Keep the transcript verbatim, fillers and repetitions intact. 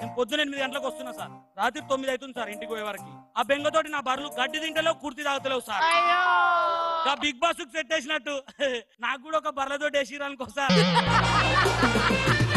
నేను పొద్దున ఎనిమిది గంటలకు వస్తున్నా సార్, రాత్రి తొమ్మిది అవుతుంది సార్ ఇంటికి పోయే వరకు. ఆ బెంగతోటి నా బర్రెలు గడ్డి తింటలేవు, కుర్తి తాగుతలేవు సార్. బిగ్ బాస్ కు సెట్ వేసినట్టు నాకు కూడా ఒక బర్రెతోటి వేసిరనుకో సార్.